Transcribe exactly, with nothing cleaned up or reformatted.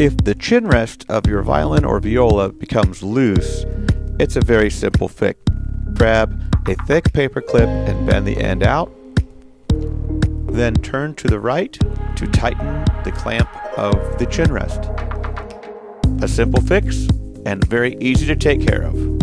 If the chin rest of your violin or viola becomes loose, it's a very simple fix. Grab a thick paper clip and bend the end out. Then turn to the right to tighten the clamp of the chin rest. A simple fix and very easy to take care of.